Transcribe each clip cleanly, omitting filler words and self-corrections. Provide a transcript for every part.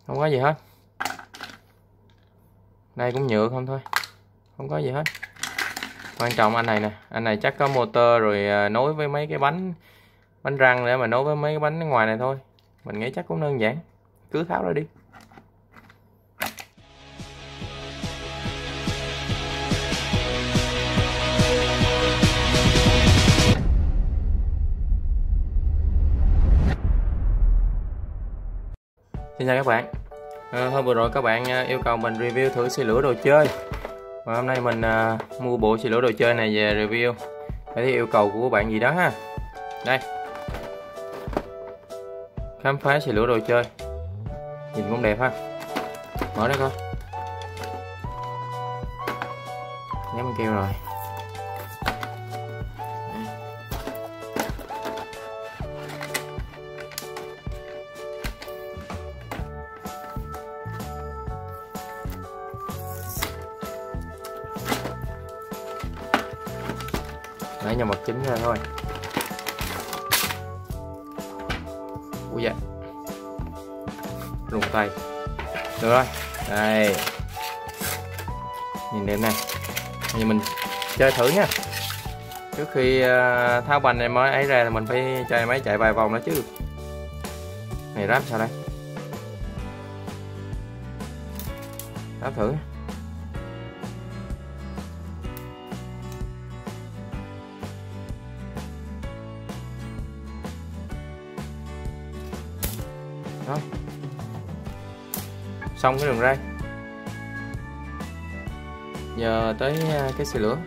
Không có gì hết. Đây cũng nhựa không thôi, không có gì hết. Quan trọng anh này nè, anh này chắc có motor rồi nối với mấy cái bánh răng để mà nối với mấy cái bánh ngoài này thôi. Mình nghĩ chắc cũng đơn giản, cứ tháo ra đi. Xin chào các bạn. Hôm vừa rồi các bạn yêu cầu mình review thử xe lửa đồ chơi, và hôm nay mình mua bộ xe lửa đồ chơi này về review theo yêu cầu của bạn gì đó ha. Đây, khám phá xe lửa đồ chơi, nhìn cũng đẹp ha. Mở ra coi. Nhắm keo rồi. Lấy nhân vật chính ra thôi. Ui da, rụng tay. Được rồi, đây, nhìn đẹp này. Bây giờ mình chơi thử nha. Trước khi tháo banh này mới ấy ra thì mình phải chơi máy chạy vài vòng nữa chứ. Này ráp sao đây? Ráp thử. Đó. Xong cái đường ray. Giờ tới cái xe lửa.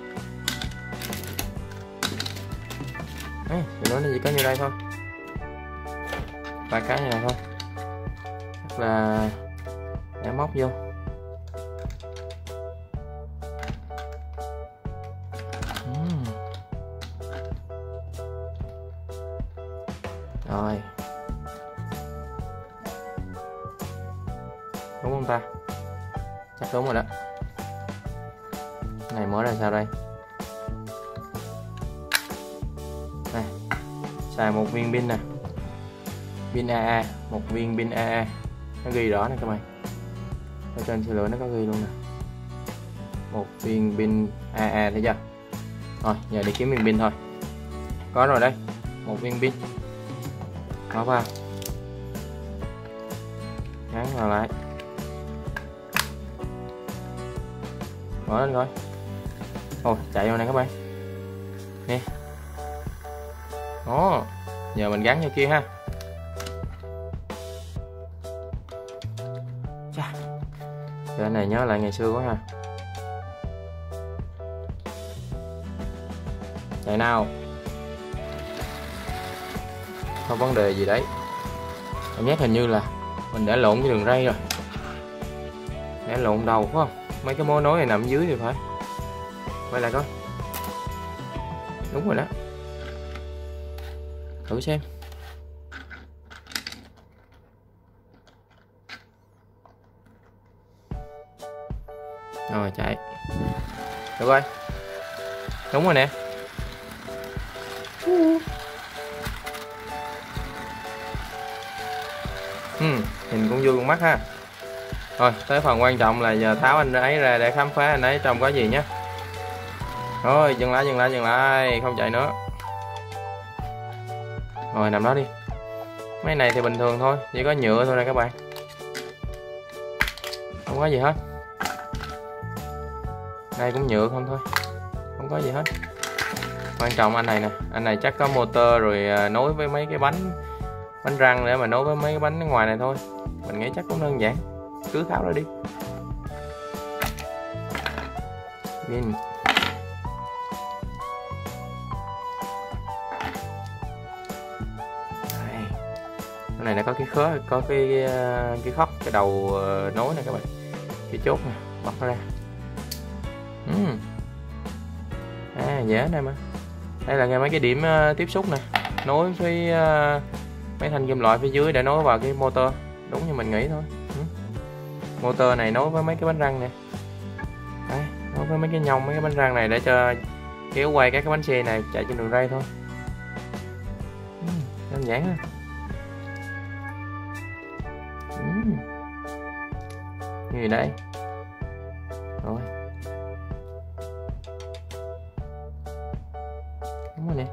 Đấy, xe lửa nó chỉ có như đây thôi, 3 cái như này thôi. Chắc là để móc vô. Rồi, đúng không ta? Chắc đúng rồi đó. Này mở ra sao đây? Này, xài một viên pin nè, pin AA, một viên pin AA, nó ghi rõ nè các bạn. Ở trên xe lửa nó có ghi luôn nè, một viên pin AA, thấy chưa? Rồi, giờ đi kiếm viên pin thôi. Có rồi đây, một viên pin. Mở vào, gắn vào lại, mở lên coi. Ôi, chạy vô này các bạn nè. Đó, giờ mình gắn vô kia ha. Chà, cái này nhớ lại ngày xưa quá ha. Chạy nào, không vấn đề gì đấy. Cảm giác hình như là mình đã lộn cái đường ray rồi, để lộn đầu phải không? Mấy cái mối nối này nằm dưới thì phải. Quay lại coi. Đúng rồi đó. Thử xem. Rồi chạy. Được rồi. Đúng rồi nè. Nhìn cũng vui con mắt ha. Rồi, tới phần quan trọng là giờ tháo anh ấy ra để khám phá anh ấy trong có gì nhé. Rồi, dừng lại, không chạy nữa. Rồi, nằm đó đi. Mấy này thì bình thường thôi, chỉ có nhựa thôi nè các bạn. Không có gì hết. Đây cũng nhựa không thôi, không có gì hết. Quan trọng anh này nè, anh này chắc có motor rồi nối với mấy cái bánh răng để mà nối với mấy cái bánh ngoài này thôi. Mình nghĩ chắc cũng đơn giản, cứ tháo ra đi. Pin. Đây. Cái này nó có cái khớ, có cái khóc, cái đầu nối này các bạn. Cái chốt nè, bật nó ra. Dễ này mà. Đây là mấy cái điểm tiếp xúc nè, nối với mấy thanh kim loại phía dưới để nối vào cái motor. Đúng như mình nghĩ thôi. Motor này nối với mấy cái bánh răng nè. Đấy, nối với mấy cái nhông, mấy cái bánh răng này để cho kéo quay các cái bánh xe này chạy trên đường ray thôi. Đơn giản ha. gì đấy. Rồi đúng rồi nè.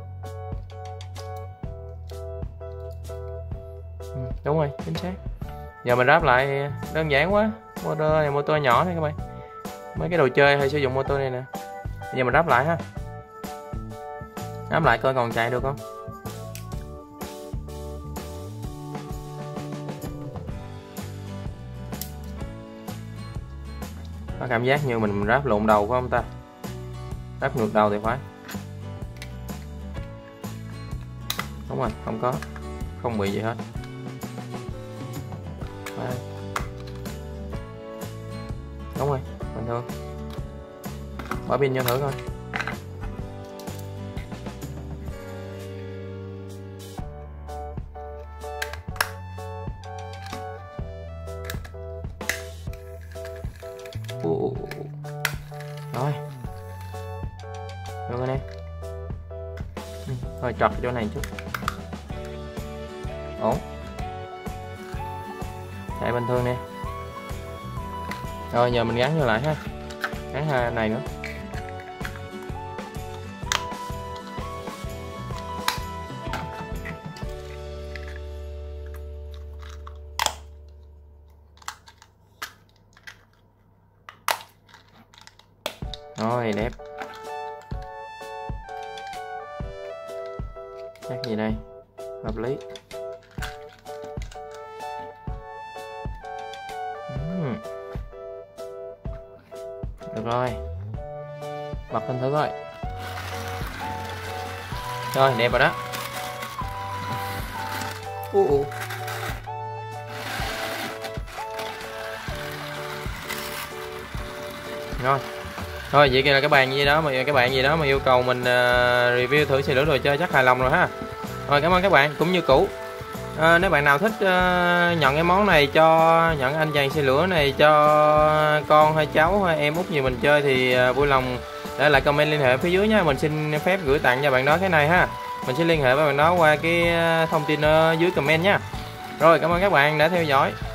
Đúng rồi, chính xác. Giờ mình ráp lại đơn giản quá. Motor này motor nhỏ này các bạn, mấy cái đồ chơi hay sử dụng motor này nè. Giờ mình ráp lại ha, ráp lại coi còn chạy được không. Có cảm giác như mình ráp lộn đầu phải không ta? Ráp ngược đầu thì phải. Đúng rồi, không bị gì hết. Đây. Đúng rồi, bình thường. Bỏ pin vô thử coi. Rồi được rồi nè. Thôi chọt chỗ này chút. Ổn, chạy bình thường nè. Rồi giờ mình gắn vô lại ha, gắn hai này nữa. Rồi đẹp. Chắc gì đây, hợp lý. Được rồi, bật lên thử coi. Rồi đẹp rồi đó. Rồi vậy kia là các bạn gì đó mà yêu cầu mình review thử xe lửa đồ chơi chắc hài lòng rồi ha. Rồi cảm ơn các bạn. Cũng như cũ, nếu bạn nào thích nhận cái món này, nhận anh chàng xe lửa này cho con hay cháu hay em út gì mình chơi thì vui lòng để lại comment liên hệ phía dưới nhé. Mình xin phép gửi tặng cho bạn đó cái này ha. Mình sẽ liên hệ với bạn đó qua cái thông tin ở dưới comment nha. Rồi cảm ơn các bạn đã theo dõi.